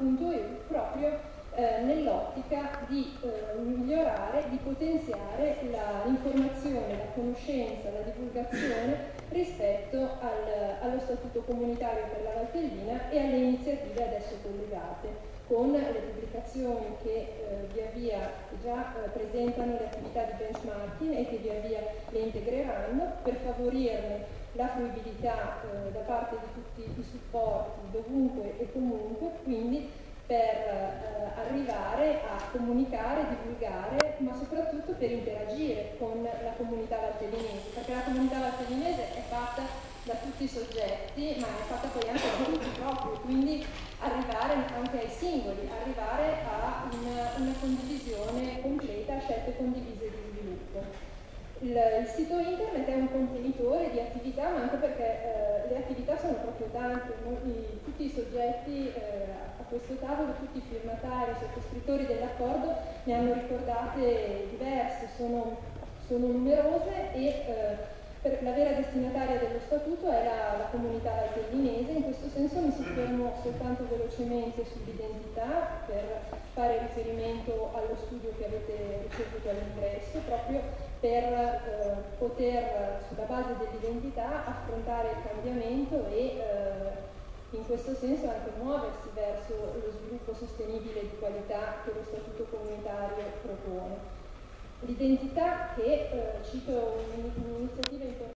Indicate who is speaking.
Speaker 1: appunto EU proprio nell'ottica di migliorare, di potenziare l'informazione, la conoscenza, la divulgazione rispetto allo statuto comunitario per la Valtellina e alle iniziative adesso collegate, con le pubblicazioni che via via già presentano le attività di benchmarking e che via via le integreranno per favorirne la fruibilità da parte di tutti i supporti dovunque e comunque, quindi per arrivare a comunicare, divulgare, ma soprattutto per interagire con la comunità valtellinese, perché la comunità valtellinese è fatta da tutti i soggetti, ma è fatta poi anche da tutti proprio, quindi arrivare anche ai singoli, arrivare a una condivisione completa, a scelte condivise di sviluppo. Il sito internet è un contenitore di attività, ma anche perché le attività sono proprio tante, tutti i soggetti a questo tavolo, tutti i firmatari, i sottoscrittori dell'accordo ne hanno ricordate diverse, sono numerose e la vera destinataria dello statuto è la comunità valtellinese. In questo senso mi soffermo soltanto velocemente sull'identità per fare riferimento allo studio che avete ricevuto all'ingresso, proprio per poter, sulla base dell'identità, affrontare il cambiamento e in questo senso anche muoversi verso lo sviluppo sostenibile di qualità che lo statuto comunitario propone. L'identità che, cito un'iniziativa importante,